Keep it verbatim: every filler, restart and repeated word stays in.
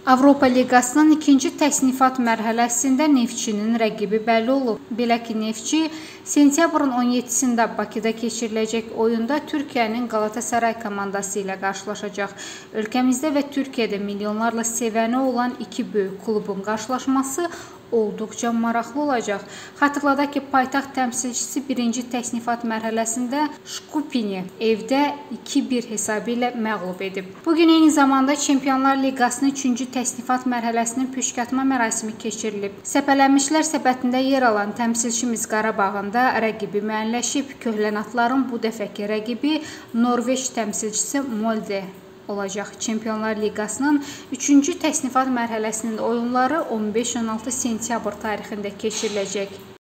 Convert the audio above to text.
Avropa Liqasının ikinci təsnifat mərhələsində Neftçinin rəqibi bəlli olub. Belə ki, Neftçi sentyabrın on yeddisində Bakıda keçiriləcək oyunda Türkiyənin Qalatasaray komandası ilə qarşılaşacaq. Ölkəmizdə və Türkiyədə milyonlarla sevəni olan iki böyük klubun qarşılaşması olduqca maraqlı olacaq. Xatırladaq ki, paytaxt təmsilçisi birinci təsnifat mərhələsində Şkupini evdə iki bir hesabı ilə məğlub edib. Bugün eyni zamanda Çempionlar Liqasının üçüncü təsnifat mərhələsinin püşkatma mərasimi keçirilib. Səpələnmişlər səbətində yer alan təmsilçimiz Qarabağın da rəqibi müəyyənləşib. Köhlənatların bu dəfəki rəqibi Norveç təmsilçisi Molde olacaq. Çempionlar Liqasının üçüncü təsnifat mərhələsinin oyunları on beş on altı sentyabr tarixində keçiriləcək.